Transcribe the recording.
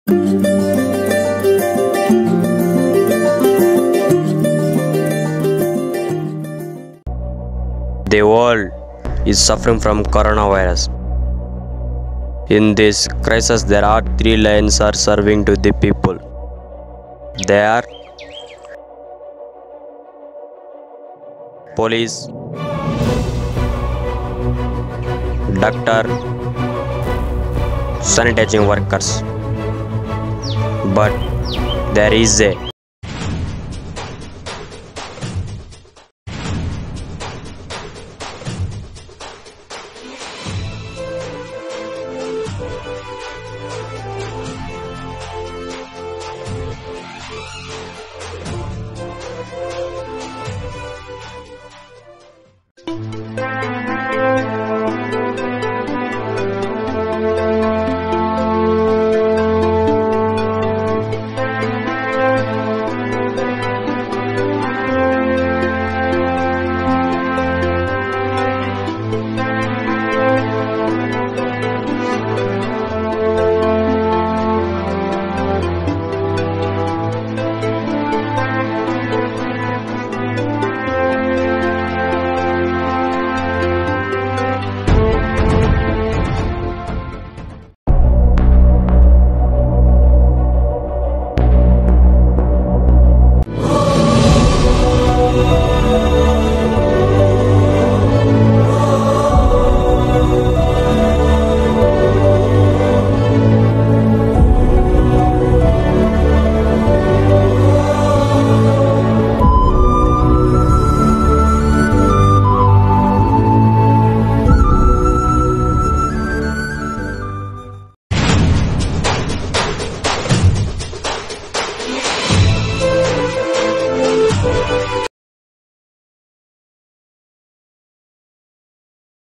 The world is suffering from coronavirus. In this crisis, there are three lines are serving to the people. They are police, doctor, sanitizing workers. But there is a